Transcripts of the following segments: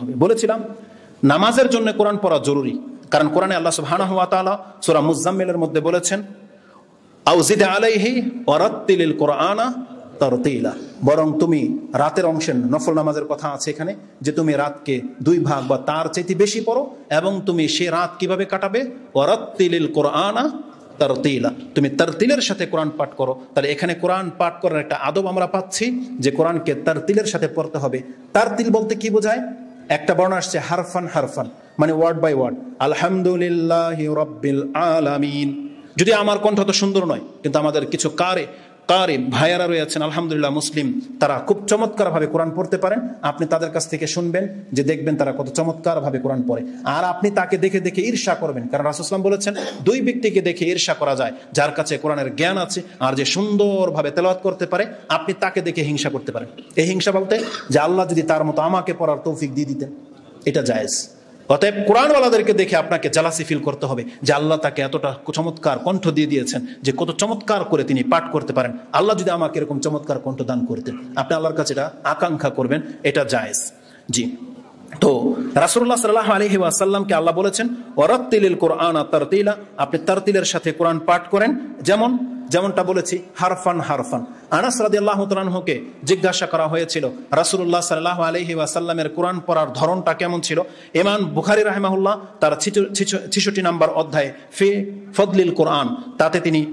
বলেছিলাম নামাজের জন্য কোরআন পড়া জরুরি, কারণ কোরআনে আল্লাহ সুবহানাহু ওয়া তাআলা সূরা মুজাম্মিলের মধ্যে বলেছেন আও জিদ আলাইহি ওয়ারাত্তিলিল কুরআনা তারতিলা, বরং তুমি রাতের অংশের নফল নামাজের কথা আছে এখানে, যে তুমি রাতকে 2 ভাগ বা তার চাইতে বেশি পড়ো, এবং তুমি সে রাত কিভাবে কাটাবে, ওয়ারাত্তিলিল কুরআনা তারতিলা, তুমি তারতিলের সাথে কোরআন পাঠ করো। তাহলে এখানে কোরআন পাঠ করার একটা আদব আমরা পাচ্ছি যে কোরআনকে তারতিলের সাথে পড়তে হবে। তারতিল বলতে কি বোঝায়? একটা বর্ণ আসছে হারফান হারফান, মানে ওয়ার্ড বাই ওয়ার্ড। আলহামদুলিল্লাহি রাব্বিল আলামিন, যদি আমার কণ্ঠ তো সুন্দর নয়, কিন্তু আমাদের কিছু কারি ভাইয়ারা রয়েছেন আলহামদুলিল্লাহ মুসলিম, তারা খুব চমৎকারভাবে কোরআন পড়তে পারেন। আপনি তাদের কাছ থেকে শুনবেন, যে দেখবেন তারা কত চমৎকারভাবে কোরআন পড়ে, আর আপনি তাকে দেখে দেখে ঈর্ষা করবেন। কারণ রাসূল সাল্লাল্লাহু আলাইহি ওয়াসাল্লাম বলেছেন 2 ব্যক্তিকে দেখে ঈর্ষা করা যায়, যার কাছে কোরআনের জ্ঞান আছে আর যে সুন্দরভাবে তেলাওয়াত করতে পারে, আপনি তাকে দেখে হিংসা করতে পারেন। এই হিংসা বলতে যে আল্লাহ যদি তার মতো আমাকে পড়ার তৌফিক দিয়ে দিতেন, এটা জায়েজ। অতএব কোরআনওয়ালাদেরকে দেখে আপনাকে জালাসি ফিল করতে হবে যে আল্লাহ তাকে এতটা চমৎকার কণ্ঠ দিয়ে দিয়েছেন, যে কত চমৎকার করে তিনি পাঠ করতে পারেন, আল্লাহ যদি আমাকে এরকম চমৎকার কণ্ঠ দান করতেন, আপনি আল্লাহর কাছে এটা আকাঙ্ক্ষা করবেন, এটা জায়েজ। জি, তো রাসূলুল্লাহ সাল্লাল্লাহু আলাইহি ওয়াসাল্লামকে আল্লাহ বলেছেন ওয়ারাত্তিলিল কুরআনা তারতিলা, আপনি তারতিলের সাথে কোরআন পাঠ করেন, যেমনটা বলেছি হারফান হারফান। আনাস রাদিয়াল্লাহু তাআলা আনহুকে জিজ্ঞাসা করা হয়েছিল রাসূলুল্লাহ সাল্লাল্লাহু আলাইহি ওয়াসাল্লামের কোরআন পড়ার ধরনটা কেমন ছিল। ইমাম বুখারী রাহিমাহুল্লাহ তার 66 নম্বর অধ্যায়ে ফি ফদলিল কোরআন, তাতে তিনি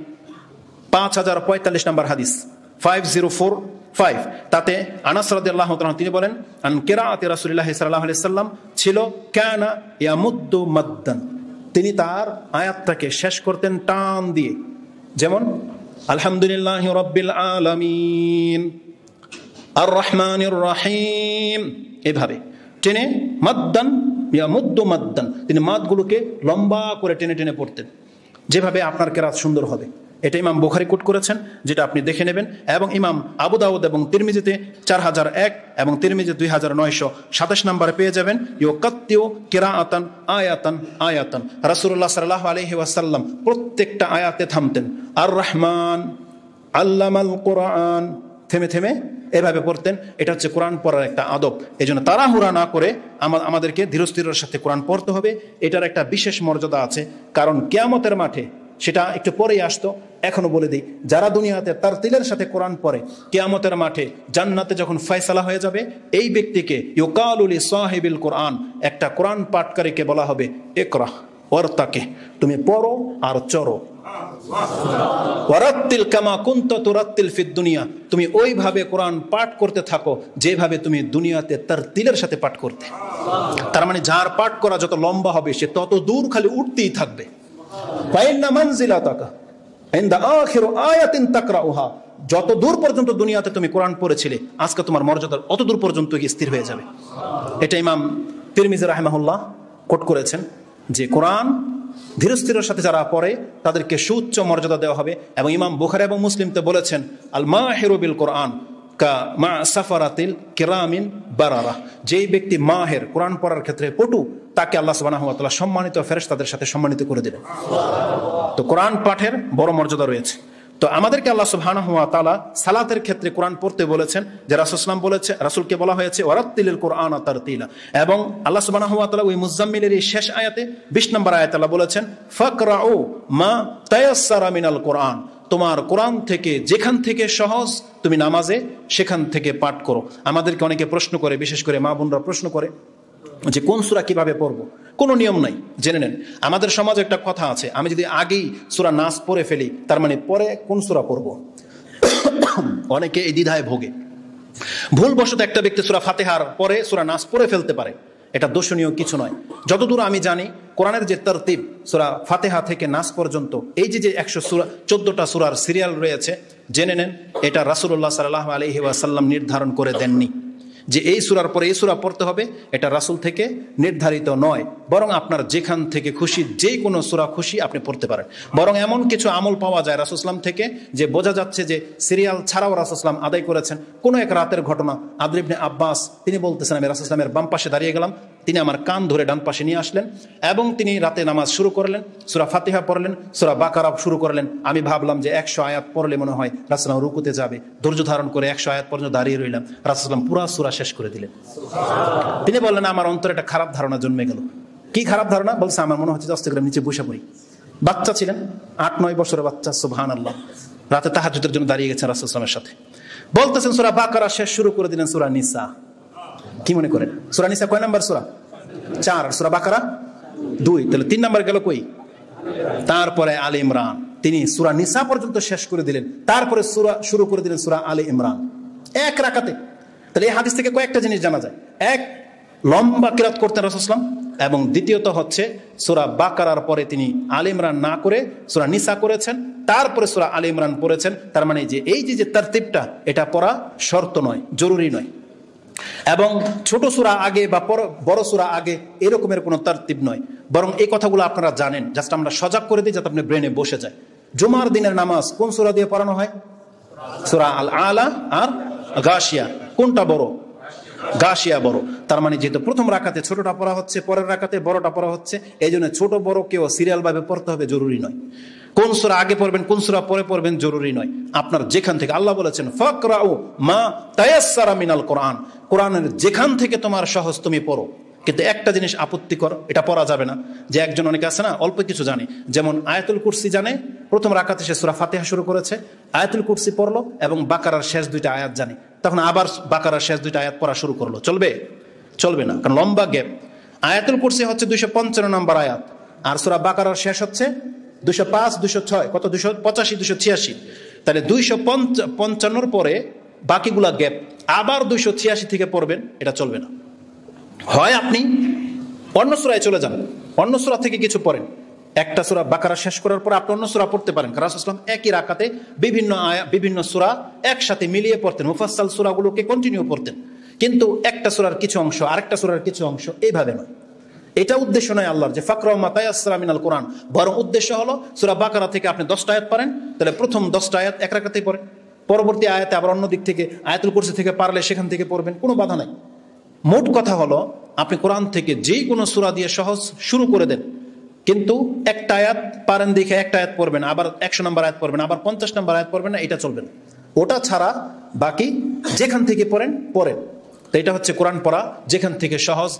5045 নম্বর হাদিস 5045, তাতে আনাস রাদিয়াল্লাহু তাআলা তিনি বলেন আন কিরাআতি রাসূলিল্লাহ সাল্লাল্লাহু আলাইহি ওয়াসাল্লাম ছিল কানা ইয়ামুদ্দু মাদ্দান, তিনি তার আয়াতটাকে শেষ করতেন টান দিয়ে, যেমন আলহামদুলিল্লাহি রাব্বিল আলামিন আর রহমানির রহিম, এভাবে টেনে মাদ্দান ইয়ামুদ্দু মাদ্দান, তিনি মাদগুলোকে লম্বা করে টেনে টেনে পড়তেন, যেভাবে আপনার কেরাত সুন্দর হবে। এটা ইমাম বুখারী কোট করেছেন, যেটা আপনি দেখে নেবেন। এবং ইমাম আবু দাউদ এবং তিরমিজিতে 4001 এবং তিরমিজি 2927 নম্বরে পেয়ে যাবেন ইউকাত্তিউ কিরাআতান আয়াতান আয়াতান। রাসূলুল্লাহ সাল্লাল্লাহু আলাইহি ওয়াসাল্লাম প্রত্যেকটা আয়াতে থামতেন, আর রহমান আল্লামাল কোরআন, থেমে থেমে এভাবে পড়তেন। এটা হচ্ছে কোরআন পড়ার একটা আদব। এই জন্য তাড়াহুড়া না করে আমাদেরকে ধীরস্থিরের সাথে কোরআন পড়তে হবে। এটার একটা বিশেষ মর্যাদা আছে, কারণ কিয়ামতের মাঠে, সেটা একটু পরেই আসতো, এখনো বলে দিই, যারা দুনিয়াতে তারতিলের সাথে কোরআন পড়ে, কিয়ামতের মাঠে জান্নাতে যখন ফয়সালা হয়ে যাবে, এই ব্যক্তিকে ইউকালু লি সাহিবিল কোরআন, একটা কোরআন পাঠকারীকে বলা হবে ইকরা ওয়ারতাকি, তুমি পড়ো আর চড়ো, ওয়ারাত্তিল কামা কুনতা তুরাত্তিল ফিদ দুনিয়া, তুমি ওইভাবে কোরআন পাঠ করতে থাকো যেভাবে তুমি দুনিয়াতে তারতিলের সাথে পাঠ করতে। তার মানে যার পাঠ করা যত লম্বা হবে, সে তত দূর খালি উঠতেই থাকবে। ফাইন্না মানজিলাতাকা ইনদা আখির আয়াতিন তাকরাউহা, যত দূর পর্যন্ত দুনিয়াতে তুমি কোরআন পড়েছিলে, আজকে তোমার মর্যাদা অত দূর পর্যন্ত স্থির হয়ে যাবে। এটা ইমাম তিরমিজি রাহিমাহুল্লাহ কোট করেছেন যে কোরআন ধীরস্থিরের সাথে যারা পড়ে তাদেরকে সুউচ্চ মর্যাদা দেওয়া হবে। এবং ইমাম বুখারী এবং মুসলিমতে বলেছেন আল মাহিরু বিল কোরআন কা মা সাফারাতিল কিরামিন বারারা, যেই ব্যক্তি মাহের কোরআন পড়ার ক্ষেত্রে পটু, তাকে আল্লাহ সুবহানাহু ওয়া তাআলা সম্মানিত ফেরেশতাদের সাথে সম্মানিত করে দিলেন। তো কোরআন পাঠের বড় মর্যাদা রয়েছে। তো আমাদেরকে আল্লাহ সুবহানাহু ওয়া তাআলা সালাতের ক্ষেত্রে কোরআন পড়তে বলেছেন, যে রাসূল সাল্লাল্লাহু আলাইহি ওয়াসাল্লাম রাসূলকে বলা হয়েছে ওয়ারাত্তিলিল কুরআনা তারতিলা। এবং আল্লাহ সুবহানাহু ওয়া তাআলা ওই মুজাম্মিলের এই শেষ আয়াতে 20 নম্বর আয়াতে আল্লাহ বলেছেন ফাকরাউ মা তায়াসসারা মিনাল কোরআন, তোমার কোরআন থেকে যেখান থেকে সহজ তুমি নামাজে সেখান থেকে পাঠ করো। আমাদেরকে অনেকে প্রশ্ন করে, বিশেষ করে মা বোনরা প্রশ্ন করে যে কোন সূরা কিভাবে পড়বো। কোনো নিয়ম নাই, জেনে নেন। আমাদের সমাজে একটা কথা আছে, আমি যদি আগেই সূরা নাস পড়ে ফেলি, তার মানে পরে কোন সূরা পড়বো। অনেকে এই দ্বিধায় ভোগে। ভুলবশত একটা ব্যক্তি সূরা ফাতিহার পরে সূরা নাস পড়ে ফেলতে পারে, এটা দোষণীয় কিছু নয়। যতদূর আমি জানি কোরআনের যে তরতিব সূরা ফাতিহা থেকে নাস পর্যন্ত, এই যে 114টা সূরার সিরিয়াল রয়েছে, জেনে নেন এটা রাসূলুল্লাহ সাল্লাল্লাহু আলাইহি ওয়াসাল্লাম নির্ধারণ করে দেননি যে এই সূরার পরে এই সূরা পড়তে হবে। এটা রাসূল থেকে নির্ধারিত নয়, বরং আপনার যেখান থেকে খুশি, যে কোনো সূরা খুশি আপনি পড়তে পারেন। বরং এমন কিছু আমল পাওয়া যায় রাসূল সাল্লাল্লাহু আলাইহি ওয়াসাল্লাম থেকে যে বোঝা যাচ্ছে যে সিরিয়াল ছাড়াও রাসূল সাল্লাল্লাহু আলাইহি ওয়াসাল্লাম আদায় করেছেন। কোনো এক রাতের ঘটনা, আব্দুল্লাহ ইবনে আব্বাস তিনি বলতেছেন, আমি রাসূল সাল্লাল্লাহু আলাইহি ওয়াসাল্লামের বাম পাশে দাঁড়িয়ে গেলাম, তিনি আমার কান ধরে ডান পাশে নিয়ে আসলেন এবং তিনি রাতে নামাজ শুরু করলেন, সূরা ফাতিহা পড়লেন, সূরা বাকারা শুরু করলেন। আমি ভাবলাম যে 100 আয়াত পড়লে মনে হয় রাসূলুল্লাহ রুকুতে যাবে, ধৈর্য ধারণ করে 100 আয়াত পর্যন্ত দাঁড়িয়ে রইলাম। রাসূলুল্লাহ পুরো সূরা শেষ করে দিলেন। তিনি বললেন, আমার অন্তরে একটা খারাপ ধারণা জন্মে গেল। কি খারাপ ধারণা? বলছে, আমার মনে হচ্ছে আস্তে করে নিচে বসে পড়ি। বাচ্চা ছিলেন, 8-9 বছরের বাচ্চা, সুবহানাল্লাহ। রাতে তাহাজ্জুদের জন্য দাঁড়িয়ে গেছেন রাসূলুল্লাহ সাল্লাল্লাহু আলাইহি ওয়াসাল্লামের সাথে। বলতেছেন সূরা বাকারা শেষ, শুরু করে দিলেন সূরা নিসা। কি মনে করেন সূরা নিসা কয় নাম্বার সূরা? 4। আর সূরা বাকারা 2, তাহলে 3 নাম্বার গেল কই? তারপরে আলে ইমরান। তিনি সূরা নিসা পর্যন্ত শেষ করে দিলেন, তারপরে সূরা শুরু করে দিলেন সূরা আলে ইমরান এক রাকাতে। তাহলে এই হাদিস থেকে কয়েকটা জিনিস জানা যায়। এক, লম্বা কিরাত করতেন রাসূলুল্লাহ সাল্লাল্লাহু আলাইহি ওয়াসাল্লাম, এবং দ্বিতীয়ত হচ্ছে সূরা বাকারার পরে তিনি আলে ইমরান না করে সূরা নিসা করেছেন, তারপরে সূরা আলে ইমরান পড়েছেন। তার মানে যে এই যে তারতিবটা, এটা পড়া শর্ত নয়, জরুরি নয়। এবং ছোট সূরা আগে বা বড় সূরা আগে এরকমের কোনো তারতিব নয়, বরং এই কথাগুলো আপনারা জানেন, জাস্ট আমরা সজাগ করে দিই যাতে আপনার ব্রেনে বসে যায়। জুমার দিনের নামাজ কোন সূরা দিয়ে পড়ানো হয়? সূরা আল আলা আর গাশিয়া। কোনটা বড়? গাশিয়া বড়। তার মানে যেহেতু প্রথম রাকাতে ছোটটা পড়া হচ্ছে, পরের রাকাতে বড়টা পড়া হচ্ছে, এই জন্য ছোট বড় কেউ সিরিয়াল ভাবে পড়তে হবে জরুরি নয়। কোন সূরা আগে পড়বেন কোন সূরা পরে পড়বেন জরুরি নয়। আপনার যেখান থেকে, আল্লাহ বলেছেন ফাকরাউ মা তায়াসসারা মিনাল কোরআন, কোরআনের যেখান থেকে তোমার সহজ তুমি পড়ো। কিন্তু একটা জিনিস আপত্তিকর, এটা পড়া যাবে না। যে একজন, অনেকে আছে না অল্প কিছু জানে, যেমন আয়াতুল কুরসি জানে, প্রথম রাকাতে সে সূরা ফাতিহা শুরু করেছে, আয়াতুল কুরসি পড়লো এবং বাকারার শেষ 2টা আয়াত জানে, তখন আবার বাকারার শেষ 2টা আয়াত পড়া শুরু করলো। চলবে? চলবে না, কারণ লম্বা গ্যাপ। আয়াতুল কুরসি হচ্ছে 255 নম্বর আয়াত, আর সূরা বাকারার শেষ হচ্ছে 205, 206, কত? 285, 286। তাহলে 255 পরে বাকিগুলা গ্যাপ, আবার 286 থেকে পড়বেন, এটা চলবে না। হয় আপনি অন্য সূরায় চলে যান, অন্য সূরা থেকে কিছু পড়েন। একটা সূরা বাকারা শেষ করার পর আপনি অন্য সূরা পড়তে পারেন। কারণ রাসূলুল্লাহ সাল্লাল্লাহু আলাইহি ওয়াসাল্লাম একই রাকাতে বিভিন্ন সূরা একসাথে মিলিয়ে পড়তেন, মুফাসসাল সূরাগুলোকে কন্টিনিউ পড়তেন। কিন্তু একটা সূরার কিছু অংশ আরেকটা সূরার কিছু অংশ, এইভাবে নয়। এটা উদ্দেশ্য নয় আল্লাহর যে ফাকরাউ মা তায়াসসারা মিনাল কোরআন, বরং উদ্দেশ্য হলো সূরা বাকারা থেকে আপনি 10টা আয়াত পড়েন, তাহলে প্রথম 10টা আয়াত এক রাকাতেই পড়েন, পরবর্তী আয়াতে আবার অন্য দিক থেকে আয়াতুল কুরসি থেকে পারলে সেখান থেকে পড়বেন, কোনো বাধা নাই। মোট কথা হলো আপনি কোরআন থেকে যেই কোনো সূরা দিয়ে সহজ শুরু করে দেন, কিন্তু একটা আয়াত পারেন দেখে একটা আয়াত পড়বেন, আবার 100 নম্বর আয়াত পড়বেন, আবার 50 নম্বর আয়াত পড়বেন না, এটা চলবে না। ওটা ছাড়া বাকি যেখান থেকে পড়েন। তো এটা হচ্ছে কোরআন পড়া যেখান থেকে সহজ।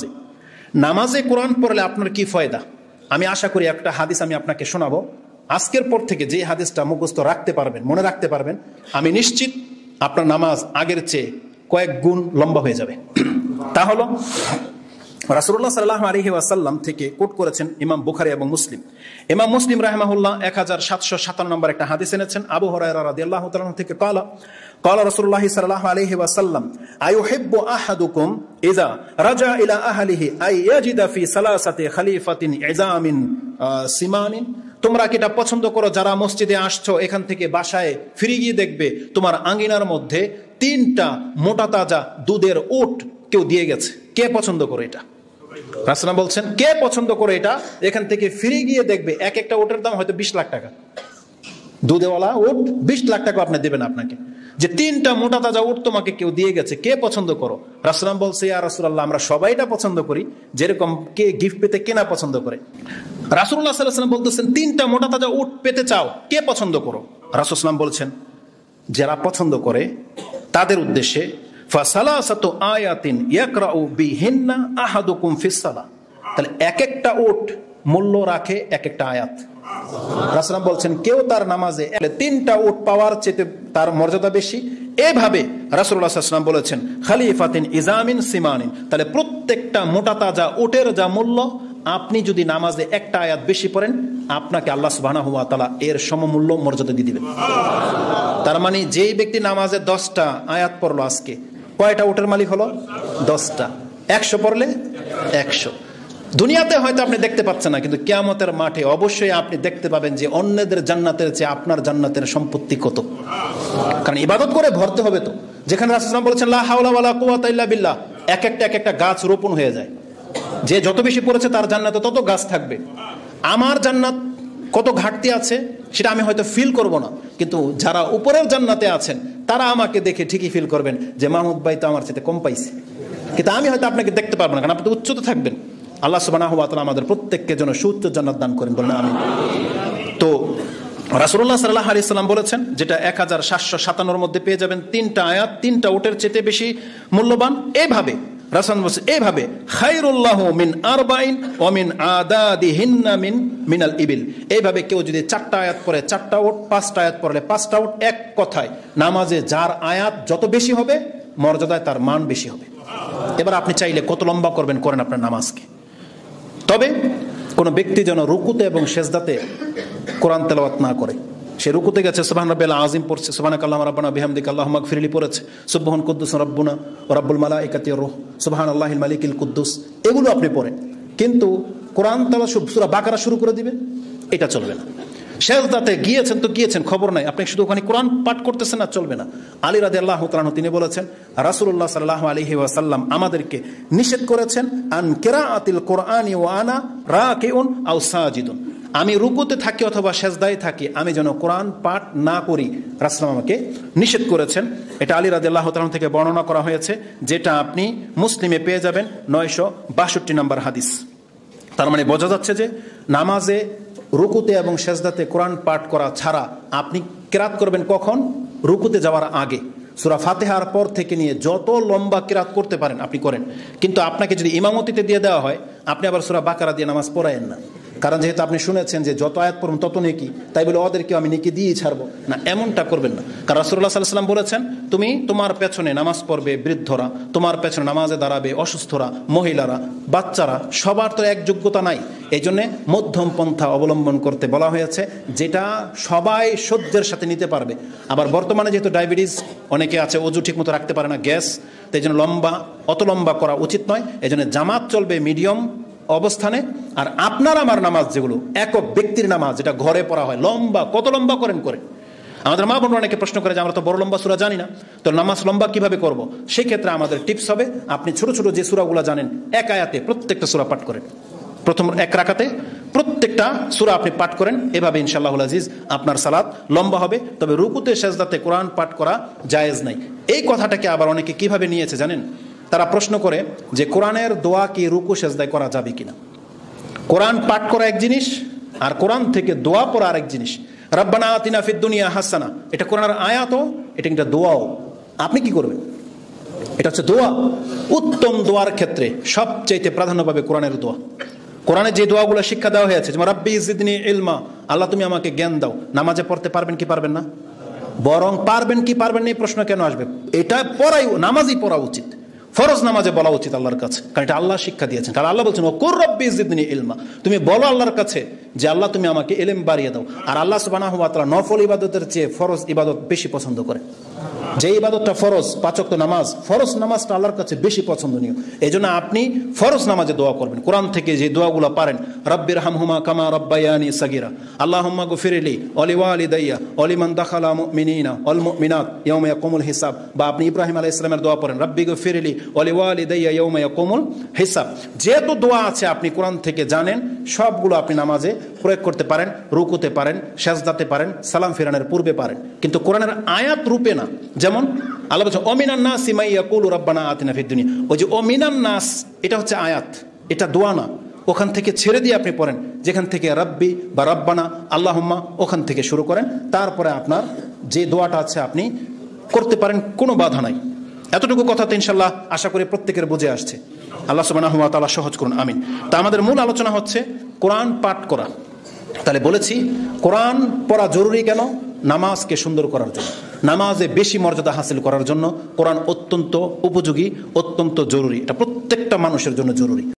নামাজে কোরআন পড়লে আপনার কি ফায়দা? আমি আশা করি একটা হাদিস আমি আপনাকে শোনাবো। আজকের পর থেকে যে হাদিসটা মুখস্থ রাখতে পারবেন, মনে রাখতে পারবেন, আমি নিশ্চিত আপনার নামাজ আগের চেয়ে কয়েক গুণ লম্বা হয়ে যাবে। তা হলো রাসূলুল্লাহ সাল্লাল্লাহু আলাইহি ওয়াসাল্লাম থেকে কোট করেছেন ইমাম বুখারী এবং মুসলিম। ইমাম মুসলিম রাহিমাহুল্লাহ 1757 নম্বর একটা হাদিস এনেছেন আবু হুরায়রা রাদিয়াল্লাহু তাআলা থেকে। قال رسول الله صلى الله عليه وسلم أيحب أحدكم إذا رجع إلى أهله أن يجد في ثلاثة خليفة عظام سمان। তোমরা কি এটা পছন্দ করো যারা মসজিদে আসছো, এখান থেকে বাসায় ফিরে গিয়ে দেখবে তোমার আঙ্গিনার মধ্যে 3টা মোটা তাজা দুধের ওট কেউ দিয়ে গেছে? কে পছন্দ করে এটা? রাসূল বলছেন কে পছন্দ করে এটা, এখান থেকে ফিরে গিয়ে দেখবে এক একটা ওটের দাম হয়তো 20 লাখ টাকা। দুধেওয়ালা ওট 20 লাখ টাকা আপনি দেবেন আপনাকে, যে 3টা মোটা তাজা ওট তোমাকে কেউ দিয়ে গেছে, কে পছন্দ করো? রাসূল বলছে ইয়া রাসূলুল্লাহ, আমরা সবাই এটা পছন্দ করি, যেরকম কে গিফট পেতে কেনা পছন্দ করে। রাসূলুল্লাহ সাল্লাল্লাহু আলাইহি ওয়াসাল্লাম বলতেছেন 3টা মোটা তাজা উট পেতে চাও, কে পছন্দ করো? রাসূল সাল্লাল্লাহু বলছেন যারা পছন্দ করে তাদের উদ্দেশ্যে ফাসালাসাতু আয়াতিন ইয়াকরাউ বিহিন্না আহাদুকুম ফিস সালাহ। তাহলে এক একটা উট মূল্য রাখে এক একটা আয়াত। রাসূল বলছেন কেউ তার নামাজে 3টা উট পাওয়ার চেয়ে তার মর্যাদা বেশি। এভাবে রাসূলুল্লাহ সাল্লাল্লাহু আলাইহি ওয়াসাল্লাম বলেছেন খালিফাতিন ইজামিন সিমানিন। তাহলে প্রত্যেকটা মোটা তাজা উটের যা মূল্য, আপনি যদি নামাজে একটা আয়াত বেশি পড়েন, আপনাকে আল্লাহ সুবহানাহু ওয়া তাআলা এর সমমূল্য মর্যাদা দিয়ে দিবেন। তার মানে যেই ব্যক্তি নামাজে 10টা আয়াত পড়লো, আজকে কয়টা উটের মালিক হলো? 10টা। 100 পড়লে 100। দুনিয়াতে হয়তো আপনি দেখতে পাচ্ছেন না, কিন্তু কিয়ামতের মাঠে অবশ্যই আপনি দেখতে পাবেন যে অন্যদের জান্নাতের চেয়ে আপনার জান্নাতের সম্পত্তি কত। কারণ ইবাদত করে ভরতে হবে তো। যেখানে রাসূল সাল্লাল্লাহু আলাইহি ওয়াসাল্লাম বলেছেন লা হাওলা ওয়ালা কুওয়াতা ইল্লা বিল্লাহ, এক একটা গাছ রোপণ হয়ে যায়। যে যত বেশি পড়েছে তার জান্নাতে তত গাছ থাকবে। আমার জান্নাত কত ঘাটতি আছে সেটা আমি হয়তো ফিল করব না, কিন্তু যারা উপরের জান্নাতে আছেন তারা আমাকে দেখে ঠিকই ফিল করবেন যে মাহমুদ ভাই তো আমার চেয়ে কম পাইছে। কিন্তু আমি হয়তো আপনাকে দেখতে পারবো না, কারণ আপনি তো উচ্চতে থাকবেন। আল্লাহ সুবহানাহু ওয়া তাআলা আমাদের প্রত্যেককে যেন সুউচ্চ জান্নাত দান করেন, বলেন আমিন। তো রাসূলুল্লাহ সাল্লাল্লাহু আলাইহি সাল্লাম বলেছেন, যেটা 1757 মধ্যে পেয়ে যাবেন, 3টা আয়াত 3টা উটের চেয়ে বেশি মূল্যবান। এইভাবে রাসূল বলেছেন, এইভাবে খায়রুল্লাহু মিন আরবাইন ওয়া মিন আদাদিহিন্না মিনাল ইবিল। এইভাবে কেউ যদি 4টা আয়াত পড়ে 4টা উট, 5টা আয়াত পড়লে 5টা উট, এক কথায় নামাজে যার আয়াত যত বেশি হবে মর্যাদায় তার মান বেশি হবে। এবার আপনি চাইলে কত লম্বা করবেন, করেন আপনার নামাজকে। তবে কোনো ব্যক্তি যেন রুকুতে এবং সেজদাতে কোরআন তেলাওয়াত না করে। সে রুকুতে গেছে, সুবহান রাব্বিয়াল আযীম পড়ছে, সুবহানাকাল্লাহুম্মা রাব্বানা বিহামদিকা আল্লাহুম্মা গফিরলি পড়েছে, সুবহান কুদ্দুস রাব্বুনা ওয়া রাব্বুল মালাইকাতি ওয়ার রূহ, সুবহানাল্লাহিল মালিকিল কুদ্দুস, এগুলো আপনি পড়েন। কিন্তু কোরআন তেলাওয়াত সূরা বাকারা শুরু করে দিবেন, এটা চলবে না। সেজদাতে গিয়েছেন তো গিয়েছেন, খবর নাই, আপনি শুধু ওখানে কোরআন পাঠ করতেছেন না, চলবে না। আলী রাদিয়াল্লাহু তাআলা আনহু তিনি বলেছেন, রাসূলুল্লাহ সাল্লাল্লাহু আলাইহি ওয়াসাল্লাম আমাদেরকে নিষেধ করেছেন আন কিরাআতিল কোরআনি ওয়া আনা রাকিউন আও সাজিদুন, আমি রুকুতে থাকি অথবা সেজদায় থাকি আমি যেন কোরআন পাঠ না করি, রাসূল আমাকে নিষেধ করেছেন। এটা আলী রাদিয়াল্লাহু তাআলা থেকে বর্ণনা করা হয়েছে, যেটা আপনি মুসলিমে পেয়ে যাবেন 962 নম্বর হাদিস। তার মানে বোঝা যাচ্ছে যে নামাজে রুকুতে এবং সেজদাতে কোরআন পাঠ করা ছাড়া আপনি কিরাত করবেন কখন? রুকুতে যাওয়ার আগে। সূরা ফাতিহার পর থেকে নিয়ে যত লম্বা কিরাত করতে পারেন আপনি করেন, কিন্তু আপনাকে যদি ইমামতিতে দিয়ে দেওয়া হয় আপনি আবার সূরা বাকারা দিয়ে নামাজ পড়ায়েন না, কারণ যেহেতু আপনি শুনেছেন যে যত আয়াত পড়বেন তত নেকি, তাই বলে ওদেরকে আমি নেকি দিয়েই ছাড়বো না, এমনটা করবেন না। কারণ রাসূলুল্লাহ সাল্লাল্লাহু আলাইহি ওয়াসাল্লাম বলেছেন, তুমি তোমার পেছনে নামাজ পড়বে বৃদ্ধরা, তোমার পেছনে নামাজে দাঁড়াবে অসুস্থরা, মহিলারা, বাচ্চারা, সবার তো এক যোগ্যতা নাই। এই জন্যে মধ্যম পন্থা অবলম্বন করতে বলা হয়েছে, যেটা সবাই সহ্যের সাথে নিতে পারবে। আবার বর্তমানে যেহেতু ডায়াবেটিস অনেকে আছে, অজু ঠিক মতো রাখতে পারে না, গ্যাস, তাই জন্য অত লম্বা করা উচিত নয়। এই জন্য জামাত চলবে মিডিয়াম অবস্থানে। আর আপনার আমার নামাজ যেগুলো একক ব্যক্তির নামাজ, যেটা ঘরে পড়া হয়, লম্বা, কত লম্বা করেন। আমাদের মা বোনরা অনেকে প্রশ্ন করে যে আমরা তো বড় লম্বা সূরা জানি না, তো নামাজ লম্বা কিভাবে করব? সেই ক্ষেত্রে আমাদের টিপস হবে, আপনি ছোট ছোট যে সূরাগুলো জানেন এক আয়াতে প্রত্যেকটা সূরা পাঠ করেন, প্রথম এক রাকাতে প্রত্যেকটা সূরা আপনি পাঠ করেন। এভাবে ইনশাআল্লাহুল আজিজ আপনার সালাত লম্বা হবে। তবে রুকুতে সেজদাতে কোরআন পাঠ করা জায়েজ নাই। এই কথাটাকে আবার অনেকে কিভাবে নিয়েছে জানেন? তারা প্রশ্ন করে যে কোরআনের দোয়া কি রুকু সেজদায় করা যাবে কিনা? কোরআন পাঠ করা এক জিনিস, আর কোরআন থেকে দোয়া পড়া আরেক জিনিস। রব্বানা আতিনা ফিদ দুনিয়া হাসানা, এটা কোরআনের আয়াতও, এটা একটা দোয়াও। আপনি কি করবেন? এটা হচ্ছে দোয়া। উত্তম দোয়ার ক্ষেত্রে সবচাইতে প্রাধান্য পাবে কোরআনের দোয়া। কোরআনে যে দোয়াগুলো শিক্ষা দেওয়া হয়েছে, যেমন রাব্বি জিদনি ইলমা, আল্লাহ তুমি আমাকে জ্ঞান দাও, নামাজে পড়তে পারবেন কি পারবেন না? বরং পারবেন কি পারবেন না এই প্রশ্ন কেন আসবে? এটা পড়াই, নামাজই পড়া উচিত, ফরজ নামাজে বলা উচিত আল্লাহর কাছে, কারণ এটা আল্লাহ শিক্ষা দিয়েছেন। কারণ আল্লাহ বলছেন ওকুর রব্বি জিদনি ইলমা, তুমি বলো আল্লাহর কাছে যে আল্লাহ তুমি আমাকে ইলম বাড়িয়ে দাও। আর আল্লাহ সুবহানাহু ওয়া তাআলা নফল ইবাদতের চেয়ে ফরজ ইবাদত বেশি পছন্দ করে। যে ইবাদতটা ফরজ, 5 ওয়াক্ত নামাজ, ফরজ নামাজটা আল্লাহর কাছে বেশি পছন্দনীয়। এই জন্য আপনি ফরজ নামাজে দোয়া করবেন, কোরআন থেকে যে দোয়াগুলো পারেন, রব্বির হামহুমা কামা রব্বায়ানি সাগীরা, আল্লাহুম্মা গফিরলি ওয়ালি ওয়ালিদাইয়া ওয়ালিমান দাখালা মুমিনিনা ওয়াল মুমিনাত ইয়াউমা ইয়াকুমুল হিসাব। বা আপনি ইব্রাহিম আলাইহিস সালামের দোয়া পড়েন, রব্বি গফিরলি ওয়ালি ওয়ালিদাইয়া ইয়াউমা ইয়াকুমুল হিসাব। যেহেতু দোয়া আছে আপনি কোরআন থেকে জানেন, সবগুলো আপনি নামাজে প্রয়োগ করতে পারেন, রুকুতে পারেন, সেজদাতে পারেন, সালাম ফিরানোর পূর্বে পারেন, কিন্তু কোরআনের আয়াত রূপে না। যেমন আল্লাহ বলছেন অমিনান নাস মাই ইয়াকুলু রাব্বানা আতিনা ফিদ দুনিয়া, ওই যে অমিনান নাস এটা হচ্ছে আয়াত, এটা দোয়া না। ওখান থেকে ছেড়ে দিয়ে আপনি পড়েন, যেখান থেকে রাব্বি বা রাব্বানা আল্লাহুম্মা ওখান থেকে শুরু করেন, তারপরে আপনার যে দোয়াটা আছে আপনি করতে পারেন, কোনো বাধা নাই। এতটুকু কথা তো ইনশাআল্লাহ আশা করি প্রত্যেকের বুঝে আসছে। আল্লাহ সুবহানাহু ওয়া তাআলা সহজ করুন, আমিন। তা আমাদের মূল আলোচনা হচ্ছে কোরআন পাঠ করা। তাহলে বলেছি কোরআন পড়া জরুরি কেন? নামাজকে সুন্দর করার জন্য, নামাজে বেশি মর্যাদা হাসিল করার জন্য কোরআন অত্যন্ত উপযোগী, অত্যন্ত জরুরি। এটা প্রত্যেকটা মানুষের জন্য জরুরি।